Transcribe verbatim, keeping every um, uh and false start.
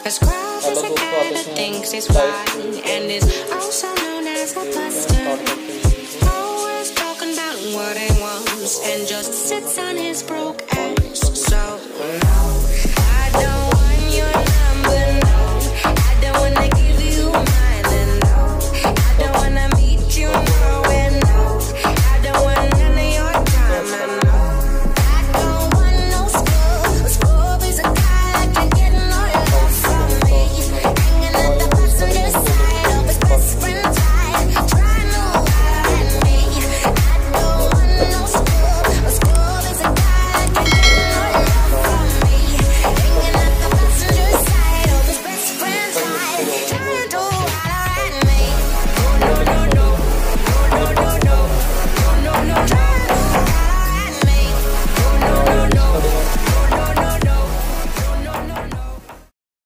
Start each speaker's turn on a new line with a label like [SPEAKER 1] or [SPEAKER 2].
[SPEAKER 1] As crowd as a guy that thinks he's fine and is also known as a buster. Always talking about what he wants and just sits on his broke ass. So